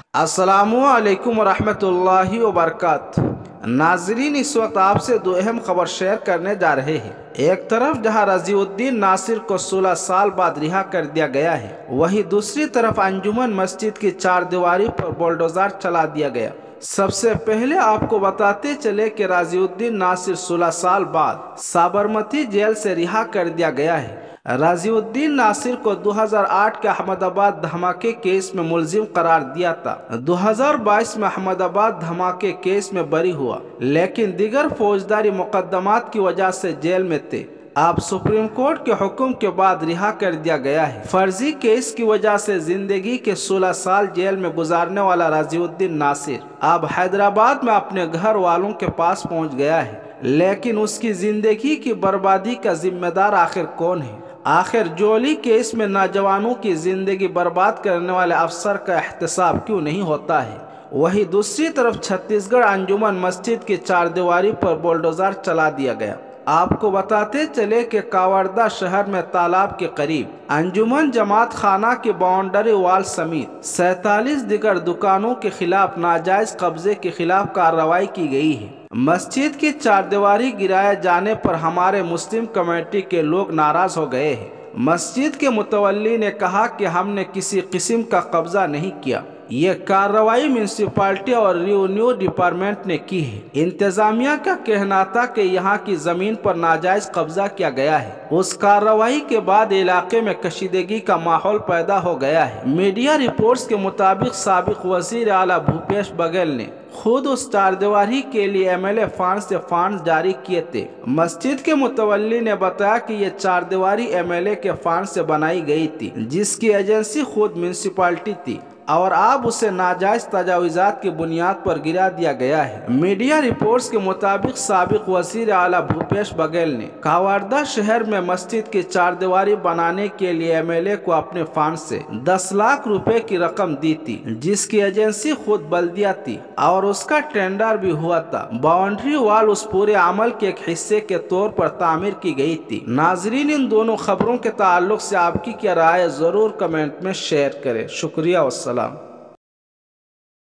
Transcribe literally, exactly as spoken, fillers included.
अस्सलामुअलैकुम वरहमतुल्लाहि वबरकातुहू। नाजरीन, इस वक्त आपसे दो अहम खबर शेयर करने जा रहे हैं। एक तरफ जहां रजीउद्दीन नासिर को सोलह साल बाद रिहा कर दिया गया है, वहीं दूसरी तरफ अंजुमन मस्जिद की चार दीवारी पर बुलडोजर चला दिया गया। सबसे पहले आपको बताते चले कि रजीउद्दीन नासिर सोलह साल बाद साबरमती जेल से रिहा कर दिया गया है। रजीउद्दीन नासिर को दो हज़ार आठ के अहमदाबाद धमाके केस में मुलजिम करार दिया था। दो हज़ार बाईस में अहमदाबाद धमाके केस में बरी हुआ, लेकिन दीगर फौजदारी मुकदमात की वजह से जेल में थे। अब सुप्रीम कोर्ट के हुक्म के बाद रिहा कर दिया गया है। फर्जी केस की वजह से जिंदगी के सोलह साल जेल में गुजारने वाला रजीउद्दीन नासिर अब हैदराबाद में अपने घर वालों के पास पहुंच गया है। लेकिन उसकी जिंदगी की बर्बादी का जिम्मेदार आखिर कौन है? आखिर जोली केस में नौजवानों की जिंदगी बर्बाद करने वाले अफसर का एहतसाब क्यों नहीं होता है? वहीं दूसरी तरफ छत्तीसगढ़ अंजुमन मस्जिद की चारदीवारी पर बुलडोजर चला दिया गया। आपको बताते चले कि कावड़दा शहर में तालाब के करीब अंजुमन जमात खाना की बाउंड्री वाल समेत सैतालीस दिगर दुकानों के खिलाफ नाजायज कब्जे के खिलाफ कार्रवाई की गई है। मस्जिद की चारदीवारी गिराए जाने पर हमारे मुस्लिम कमेटी के लोग नाराज हो गए हैं। मस्जिद के मुतवल्ली ने कहा कि हमने किसी किस्म का कब्जा नहीं किया, ये कार्रवाई म्यूनसिपालिटी और रेवेन्यू डिपार्टमेंट ने की है। इंतजामिया का कहना था कि यहाँ की जमीन पर नाजायज कब्जा किया गया है। उस कार्रवाई के बाद इलाके में कशीदगी का माहौल पैदा हो गया है। मीडिया रिपोर्ट्स के मुताबिक साबिक वजीर आला भूपेश बघेल ने खुद उस चारदीवारी के लिए एम एल ए फंड से फंड जारी किए थे। मस्जिद के मुतवल्ली ने बताया कि ये चारदीवारी एम एल ए के फंड से बनाई गई थी, जिसकी एजेंसी खुद म्यूनसिपालिटी थी, और अब उसे नाजायज तजावीज़ात की बुनियाद पर गिरा दिया गया है। मीडिया रिपोर्ट्स के मुताबिक साबिक वज़ीर आला भूपेश बघेल ने कावड़दा शहर में मस्जिद की चारदीवारी बनाने के लिए एम एल ए को अपने फंड से दस लाख रुपए की रकम दी थी, जिसकी एजेंसी खुद बल्दिया थी और उसका टेंडर भी हुआ था। बाउंड्री वाल उस पूरे अमल के एक हिस्से के तौर पर तामीर की गई थी। नाजरीन, इन दोनों खबरों के ताल्लुक से आपकी क्या राय है, जरूर कमेंट में शेयर करें। शुक्रिया। वस्सलाम।